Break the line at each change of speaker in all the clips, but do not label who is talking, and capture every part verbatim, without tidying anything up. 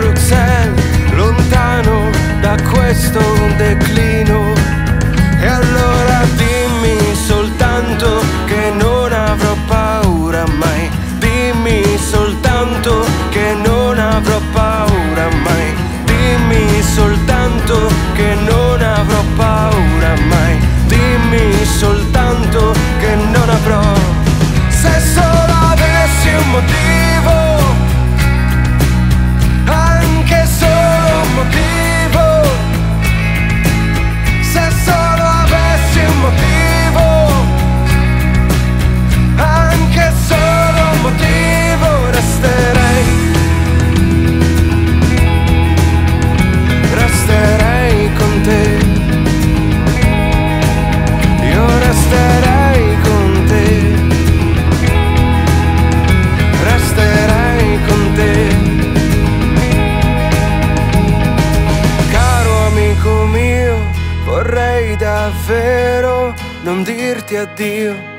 Bruxelles, lontano da questo declino. E allora dimmi soltanto che non avrò paura mai. Dimmi soltanto che non avrò paura mai. Dimmi soltanto che non avrò paura mai. Dimmi soltanto che non avrò. Se solo avessi un motivo, anche solo un motivo. Se solo avessi un motivo, anche solo un motivo, resterei, resterei con te. Io resterei con te, resterei con te. Caro amico mio, vorrei davvero non dirti addio.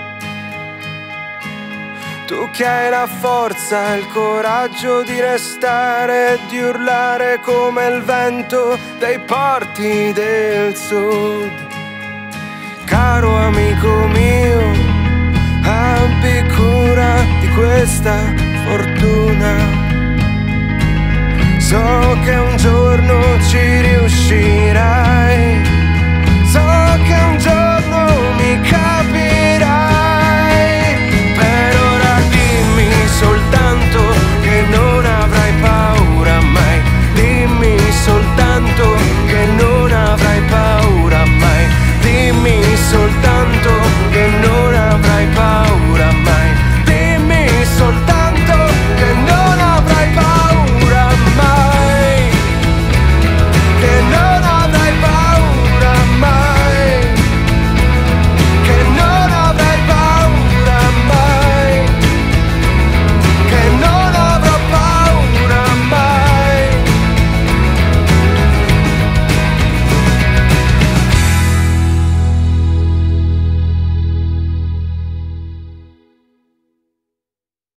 Tu che hai la forza e il coraggio di restare e di urlare come il vento dei porti del sud. Caro amico mio, abbi cura di questa fortuna. So che un giorno ci riuscirai.